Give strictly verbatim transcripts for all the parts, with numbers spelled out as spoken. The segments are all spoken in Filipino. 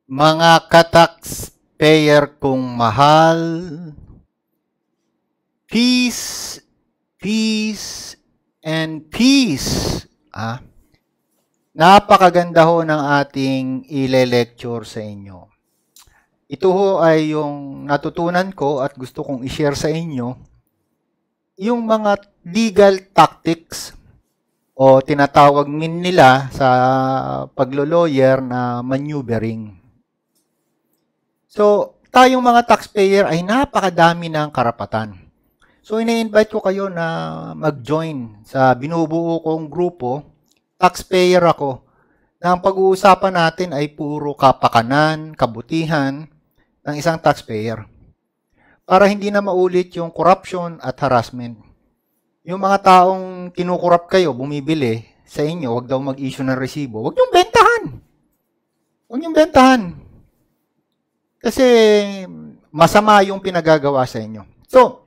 Mga ka-taxpayer kong mahal, peace, peace, and peace. Ah, napakaganda ho ng ating ile-lecture sa inyo. Ito ho ay yung natutunan ko at gusto kong i-share sa inyo, yung mga legal tactics o tinatawag min nila sa paglo-lawyer na maneuvering. So, tayong mga taxpayer ay napakadami ng karapatan. So, ina-invite ko kayo na mag-join sa binubuo kong grupo, Taxpayer ako, na ang pag-uusapan natin ay puro kapakanan, kabutihan ng isang taxpayer. Para hindi na maulit yung corruption at harassment. Yung mga taong kinukurap kayo, bumibili sa inyo, wag daw mag-issue ng resibo, wag niyong bentahan. Wag niyong bentahan. Kasi masama yung pinagagawa sa inyo. So,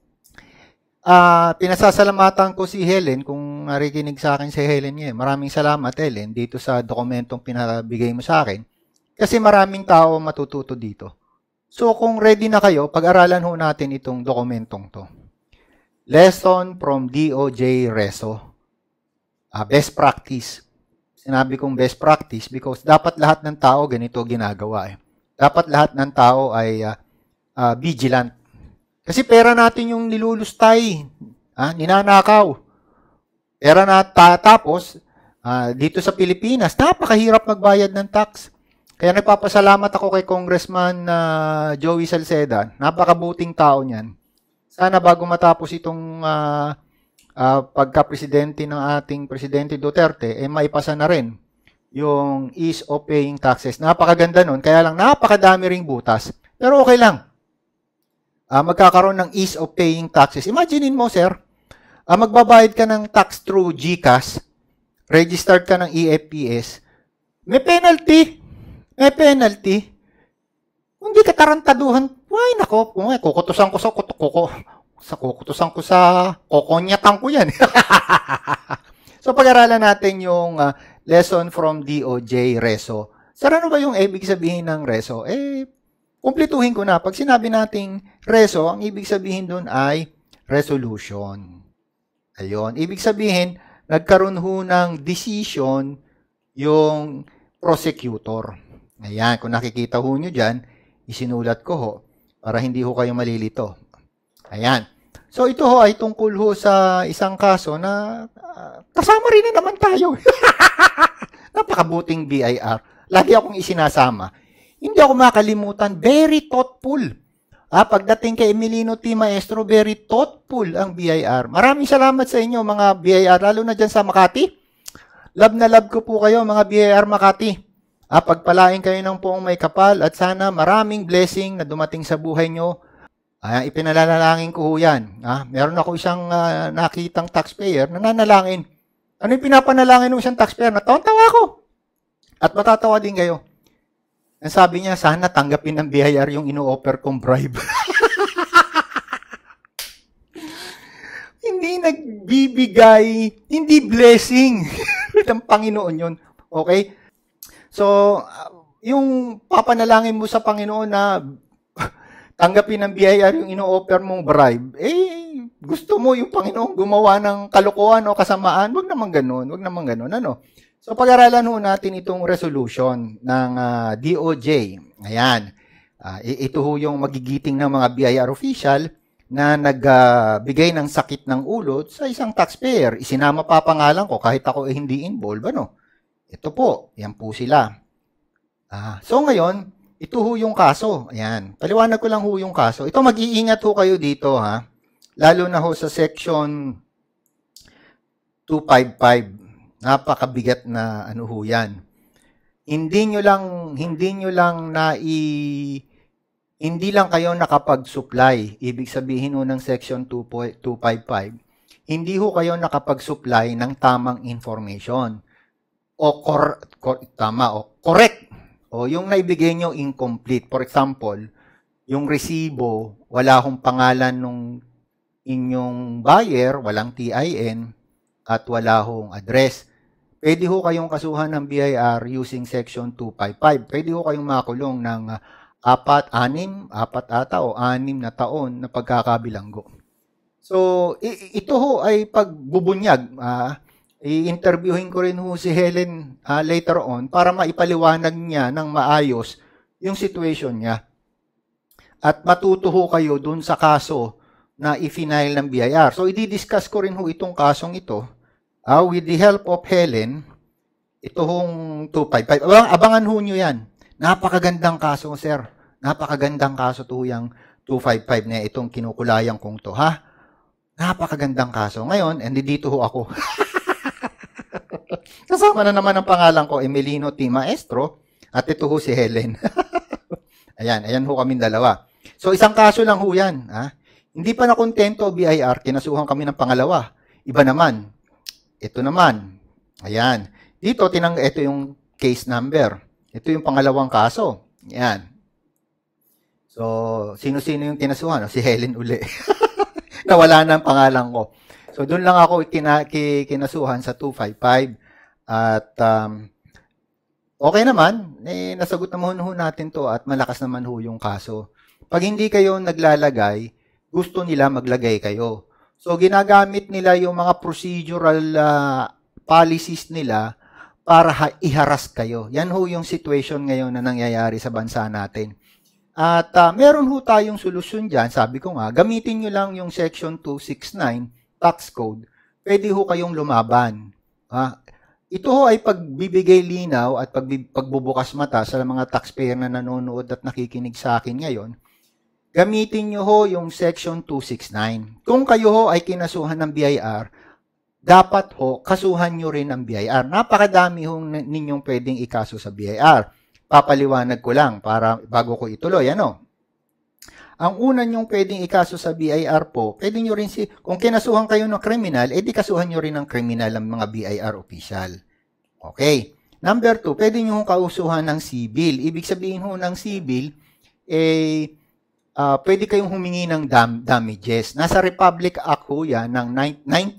uh, pinasasalamatan ko si Helen, kung narikinig sa akin si Helen niya. Maraming salamat, Helen, dito sa dokumentong pinabigay mo sa akin. Kasi maraming tao matututo dito. So, kung ready na kayo, pag-aralan ho natin itong dokumentong to. Lesson from D O J Reso. Uh, best practice. Sinabi kong best practice because dapat lahat ng tao ganito ginagawa eh. Dapat lahat ng tao ay uh, uh, vigilant. Kasi pera natin yung nilulustay, ah, ninanakaw. Pera na tapos, uh, dito sa Pilipinas, napakahirap magbayad ng tax. Kaya nagpapasalamat ako kay Congressman uh, Joey Salceda. Napakabuting tao niyan. Sana bago matapos itong uh, uh, pagka-presidente ng ating Presidente Duterte, eh maipasa na rin yung ease of paying taxes. Napakaganda nun, kaya lang napakadami ring butas. Pero okay lang. Uh, magkakaroon ng ease of paying taxes. Imaginein mo, sir, uh, magbabayad ka ng tax through GCash, registered ka ng E F T S, may penalty. May penalty. Kung di ka tarantaduhan, why nako, kukutusan ko sa kutukuko. Sa kukutusan ko sa kokonyatan ko yan. So, pag-aralan natin yung uh, lesson from D O J Reso. Sir, ano ba yung ibig sabihin ng Reso? Eh, kumplituhin ko na. Pag sinabi nating Reso, ang ibig sabihin dun ay resolution. Ayun. Ibig sabihin, nagkaroon ho ng decision yung prosecutor. Ayan. Kung nakikita ho nyo dyan, isinulat ko ho para hindi ho kayo malilito. Ayan. So, ito ho ay tungkol ho sa isang kaso na uh, kasama rin na naman tayo. Napakabuting B I R. Lagi akong isinasama. Hindi ako makalimutan. Very thoughtful. Ah, pagdating kay Emelino T Maestro, very thoughtful ang B I R. Maraming salamat sa inyo mga B I R, lalo na dyan sa Makati. Love na love ko po kayo mga B I R Makati. Ah, pagpalain kayo ng poong may kapal at sana maraming blessing na dumating sa buhay nyo. Ah, ipinalalangin ko ho yan. Ah, meron ako isang uh, nakitang taxpayer na nanalangin. Ano yung pinapanalangin ng isang taxpayer? Natawa-tawa ako. At matatawa din kayo. Ang sabi niya, sana tanggapin ng B I R yung ino-offer kong bribe. Hindi nagbibigay, hindi blessing ng Panginoon yun. Okay? So, yung papanalangin mo sa Panginoon na tanggapin ng B I R yung ino-offer mong bribe, eh, gusto mo yung Panginoon gumawa ng kalokohan o kasamaan, wag naman ganun, wag naman ganun, ano? So, pag-aralan ho natin itong resolution ng uh, D O J. Ayan. Uh, ito ho yung magigiting ng mga B I R official na nagbigay uh, ng sakit ng ulo sa isang taxpayer. Isinama pa pangalan ko kahit ako eh, hindi involved, ano? Ito po, yan po sila. Uh, so, ngayon, ito ho yung kaso. Ayan. Paliwanag ko lang ho yung kaso. Ito, mag-iingat ho kayo dito, ha? Lalo na ho sa section two fifty-five. Napakabigat na ano ho yan. Hindi nyo lang, hindi nyo lang na i, hindi lang kayo nakapag-supply. Ibig sabihin ho ng section two fifty-five. Hindi ho kayo nakapag-supply ng tamang information. O cor, cor, tama, o correct. O yung naibigay nyo incomplete. For example, yung resibo, wala hong pangalan nung inyong buyer, walang T I N, at wala hong address. pwede ho kayong kasuhan ng B I R using Section two fifty-five. Pwede ho kayong makulong ng uh, apat, anim, apat ata o anim na taon na pagkakabilanggo. So, ito ho ay pagbubunyag. Uh, I-interviewin ko rin ho si Helen uh, later on para maipaliwanag niya ng maayos yung situation niya. At matuto ho kayo dun sa kaso na i-final ng B I R. So, i-discuss ko rin ho itong kasong ito. Uh, with the help of Helen, ito hong two fifty-five. Abang, abangan ho nyo yan. Napakagandang kaso, sir. Napakagandang kaso to yung two fifty-five na itong kinukulayan kong to, ha? Napakagandang kaso. Ngayon, and dito ho ako. Kasama na naman ang pangalan ko, Emelino T Maestro, at ito ho si Helen. Ayan, ayan ho kaming dalawa. So, isang kaso lang ho yan, ha? Hindi pa nakontento B I R, kinasuhan kami ng pangalawa. Iba naman. Ito naman. Ayan. Dito, tinang, ito yung case number. Ito yung pangalawang kaso. Ayan. So, sino-sino yung kinasuhan? Si Helen uli. Nawala na ang pangalan ko. So, doon lang ako kina, kinasuhan sa two fifty-five. At, um, okay naman. Eh, nasagot naman ho natin to at malakas naman ho yung kaso. Pag hindi kayo naglalagay, gusto nila maglagay kayo. So, ginagamit nila yung mga procedural uh, policies nila para i-harass kayo. Yan ho yung situation ngayon na nangyayari sa bansa natin. At uh, meron ho tayong solusyon dyan. Sabi ko nga, gamitin nyo lang yung Section two sixty-nine Tax Code. Pwede ho kayong lumaban. Ha? Ito ho ay pagbibigay linaw at pagbubukas mata sa mga taxpayer na nanonood at nakikinig sa akin ngayon. Gamitin nyo ho yung Section two sixty-nine. Kung kayo ho ay kinasuhan ng B I R, dapat ho, kasuhan nyo rin ng B I R. Napakadami ho ninyong pwedeng ikaso sa B I R. Papaliwanag ko lang para bago ko ituloy. Ano? Ang una nyong pwedeng ikaso sa B I R po, pwede nyo rin si, kung kinasuhan kayo ng kriminal, edi kasuhan nyo rin ng kriminal ang mga B I R official. Okay. Number two, pwede nyo kausuhan ng civil. Ibig sabihin ho ng civil, eh, Uh, pwede kayong humingi ng dam damages. Nasa Republic Act ho yan ng nine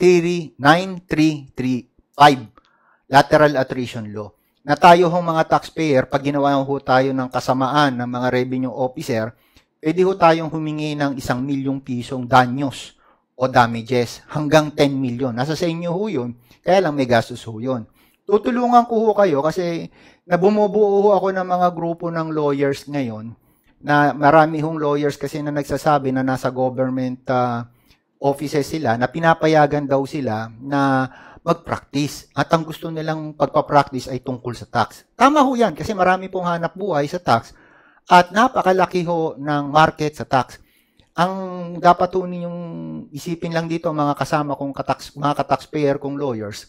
three three five, Lateral Attrition Law. Na tayo hong mga taxpayer, pag ginawa ho tayo ng kasamaan ng mga revenue officer, pwede ho tayong humingi ng isang milyong pisong danyos o damages hanggang ten million. Nasa sa inyo ho yun, kaya lang may gastos ho yun. Tutulungan ko ho kayo kasi nabumubuo ho ako ng mga grupo ng lawyers ngayon na marami hong lawyers kasi na nagsasabi na nasa government uh, offices sila, na pinapayagan daw sila na mag-practice. At ang gusto nilang pagpa-practice ay tungkol sa tax. Tama ho yan kasi marami pong hanap buhay sa tax at napakalaki ho ng market sa tax. Ang dapat ho ninyong isipin lang dito mga kasama kong katax, mga kataxpayer kong lawyers,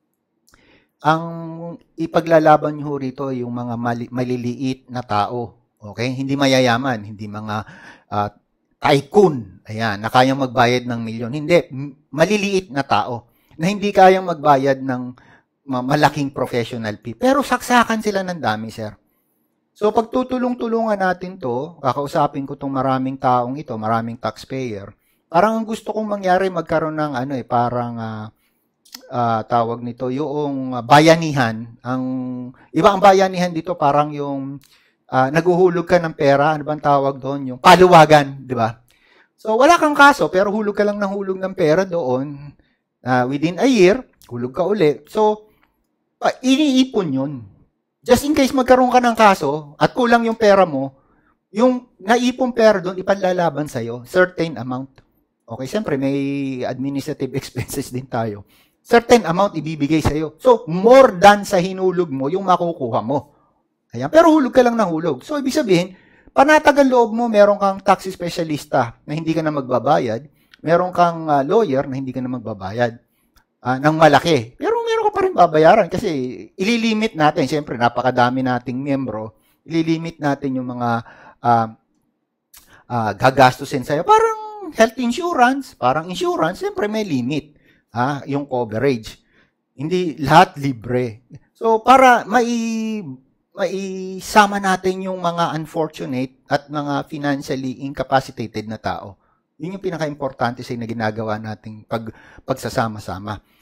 ang ipaglalaban nyo rito yung mga mali, maliliit na tao. Okay? Hindi mayayaman, hindi mga uh, tycoon, ayan, na kayang magbayad ng milyon. Hindi, maliliit na tao na hindi kayang magbayad ng malaking professional fee. Pero saksakan sila ng dami, sir. So, pag tutulong-tulungan natin to, kakausapin ko tong maraming taong ito, maraming taxpayer, parang ang gusto kong mangyari, magkaroon ng ano eh, parang uh, uh, tawag nito, yung bayanihan. Ang, iba ang bayanihan dito, parang yung Uh, naguhulog ka ng pera, ano bang tawag doon? Yung paluwagan, di ba? So, wala kang kaso, pero hulog ka lang ng hulog ng pera doon. Uh, within a year, hulog ka uli. So, uh, iniipon yun. Just in case magkaroon ka ng kaso, at kulang yung pera mo, yung naipong pera doon, ipanlalaban sa'yo, certain amount. Okay, siyempre, may administrative expenses din tayo. Certain amount ibibigay sa'yo. So, more than sa hinulog mo, yung makukuha mo. Ayan. Pero hulog ka lang ng hulog. So, ibig sabihin, panatagal loob mo, meron kang tax specialista na hindi ka na magbabayad, meron kang uh, lawyer na hindi ka na magbabayad uh, ng malaki. Pero meron ka pa rin babayaran kasi ililimit natin, siyempre, napakadami nating miyembro, ililimit natin yung mga uh, uh, gagastusin sa'yo. Parang health insurance, parang insurance, siyempre may limit, ha, yung coverage. Hindi lahat libre. So, para mai maisama natin yung mga unfortunate at mga financially incapacitated na tao. Yun yung pinaka-importante sa na ginagawa nating pag, pagsasama-sama.